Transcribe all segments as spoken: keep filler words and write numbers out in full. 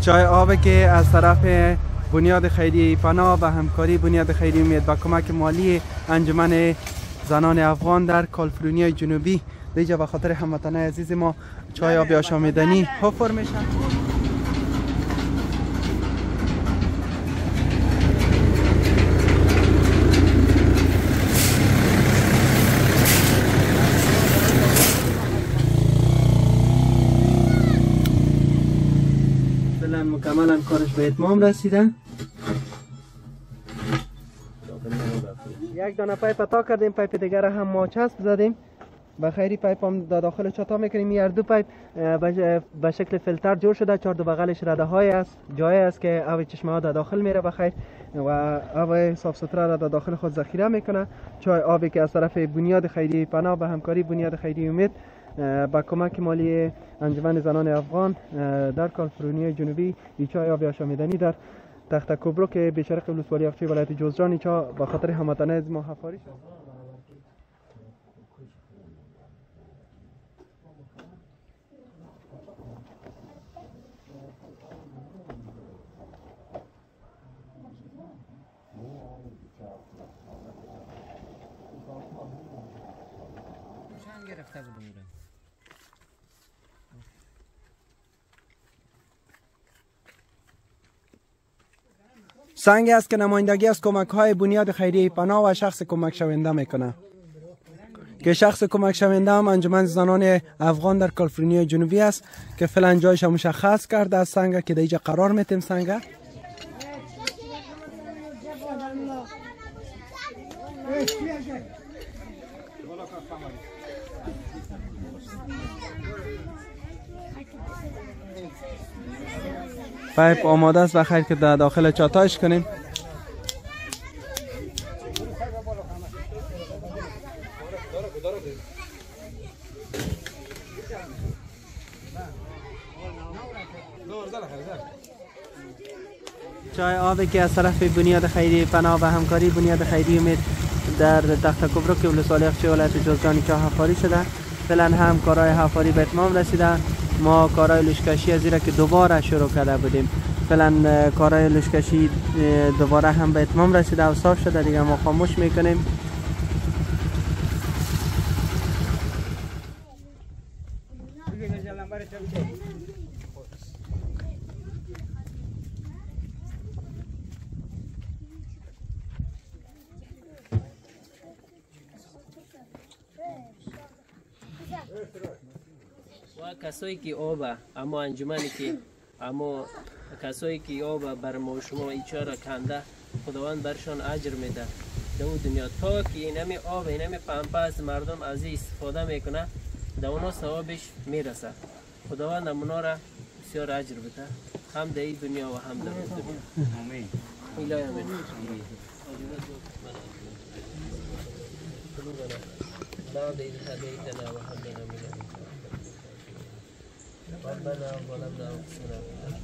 چای آب که از طرف بنیاد خیریه پناه و همکاری بنیاد خیریه امید با کمک مالی انجمن زنان افغان در کالیفرنیا جنوبی دیجا به خاطر هموطنان عزیز ما چای آب آشامیدنی حفر میشن. مکملا کارش به اتمام رسیده. یک دانه پایپ تا کردیم، پایپ دیگر هم ما چسب زدیم. به خیری پایپ هم داخل چتا میکنیم. این دو پایپ به شکل فیلتر جور شده، چهار دو بغلش رده های است، جای است که آب چشمه ها داخل میره بخیر و آب صاف سوتره را داخل خود ذخیره میکنه. چای آبی که از طرف بنیاد خیریه پناه و همکاری بنیاد خیریه امید با کمک مالی انجمن زنان افغان در کالیفرنیا جنوبی این چای آب آشامیدنی در تخت کوبرو که به شرق ولسوالی اقچی ولایت جوزجان این چا به خاطر هموطنان ما حفاری شد. گرفته بودم. سنگ است که نمایندگی از کمک های بنیاد خیریه پناه و شخص کمک شونده میکنه که شخص کمک شونده هم انجمن زنان افغان در کالیفرنیا جنوبی است که فعلا جایش مشخص کرده از سنگ که دیجا قرار میتیم. سنگ پایپ آماده است بخیر که در داخل چاتاش کنیم. چای آبی که از طرف بنیاد خیریه پناه و همکاری بنیاد خیریه امید در تخت کوبرو که ولسوالی اقچی ولایت جوزجان چا حفاری شده. فعلا هم کارهای حفاری به اتمام رسیده. ما کارهای لشکشی از زیرا که دوباره شروع کرده بودیم، فعلا کارهای لشکشی دوباره هم به اتمام رسیده و صاف شده. دیگه ما خاموش میکنیم. و کسایی که آب اما انجمنی که اما کسایی که آب بر ما شما ایچا را کنده خداوند برشان اجر میده در اون دنیا تا که اینمی آب اینمی پمپاس مردم از این استفاده میکنه در اونا ثوابش میرسه. خداوند اونا را بسیار اجر بده هم در این دنیا و هم در اون دنیا. آمین. الهی آمین. بعد این هدیتنا و هدینا من ربنا ظلمنا انفسنا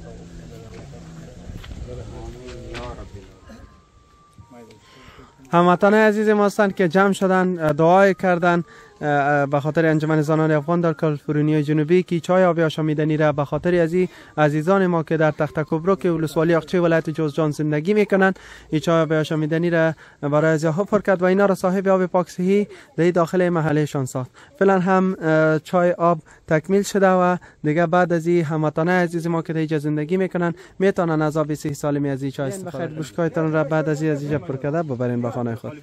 هموطنان عزیز ما هستند که جمع شدن دعای کردن به خاطر انجمن زنان افغان در کالیفرنیا جنوبی که چای آب آشامیدنی را به خاطر از عزیزان ما که در تخت کوبرو که ولسوالی اقچی ولایت جوزجان زندگی میکنند این چای آب آشامیدنی را برای از حفر کرد و اینا را صاحب آب پاک صحی در داخل محله شان ساخت. فعلا هم چای آب تکمیل شده و دیگه بعد از این هموطنان عزیز ما که در زندگی میکنند میتونن از آب صحی سالمی از این چای استفاده کنند. بشکایتان را بعد از این از اینجا پر کرده ببرین به خانه خود.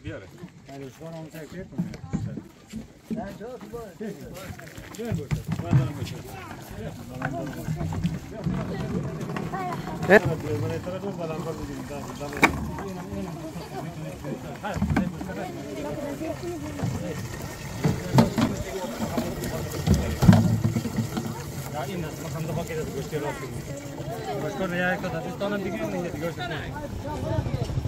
این است مثلا دو پاکت از گوشت راست می‌کنم. گوشت رو یا یک تا دستانم دیگه نه دیگه گوشت نه.